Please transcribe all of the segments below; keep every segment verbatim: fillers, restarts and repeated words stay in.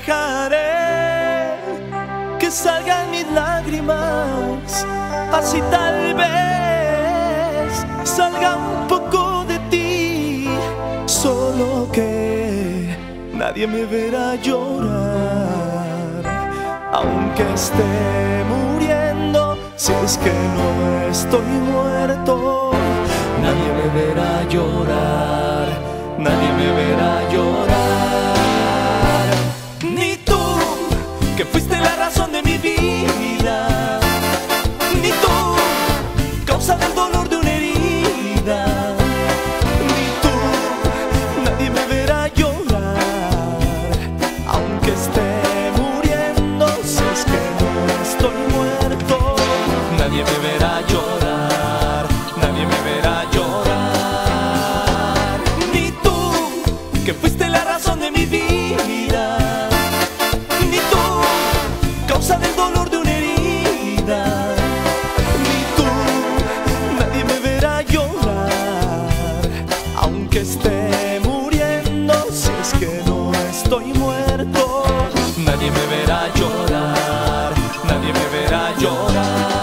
dejaré que salgan mis lágrimas, así tal vez salga un poco de ti, solo que nadie me verá llorar, aunque esté muriendo. Si es que no estoy muerto, nadie me verá llorar, nadie me verá llorar. Ni tú, que fuiste la razón de mi vida, ni tú, causa del dolor de una herida, ni tú, nadie me verá llorar, aunque esté muriendo. Si es que no estoy muerto, nadie me verá llorar, nadie me verá llorar. Ni tú, que fuiste la razón de mi vida, ni tú, causa del dolor de una herida, ni tú, nadie me verá llorar, aunque esté muriendo. Si es que no estoy muerto, nadie me verá llorar, nadie me verá llorar.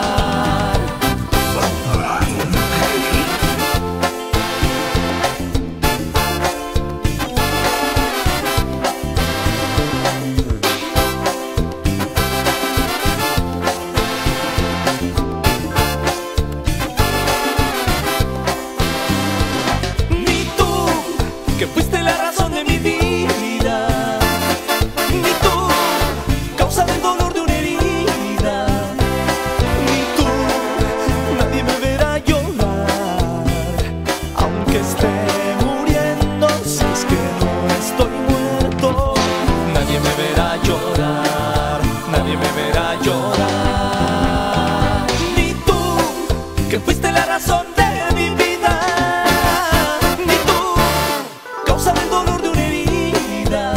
Que fuiste la razón de mi vida, ni tú, causa del dolor de una herida, ni tú, nadie me verá llorar, aunque esté muriendo. Si es que no estoy muerto, nadie me verá llorar, nadie me verá llorar. Ni tú, que fuiste la razón de mi vida, ni tú, causa del dolor de una herida,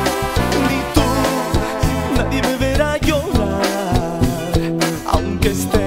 ni tú, nadie me verá llorar, aunque esté